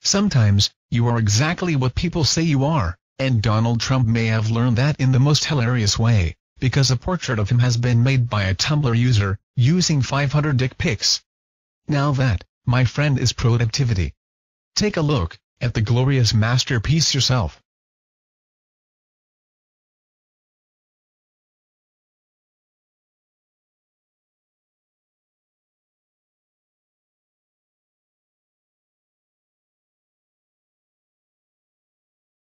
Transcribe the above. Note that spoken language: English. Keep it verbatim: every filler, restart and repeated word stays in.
Sometimes, you are exactly what people say you are, and Donald Trump may have learned that in the most hilarious way, because a portrait of him has been made by a Tumblr user, using five hundred dick pics. Now that, my friend, is productivity. Take a look at the glorious masterpiece yourself.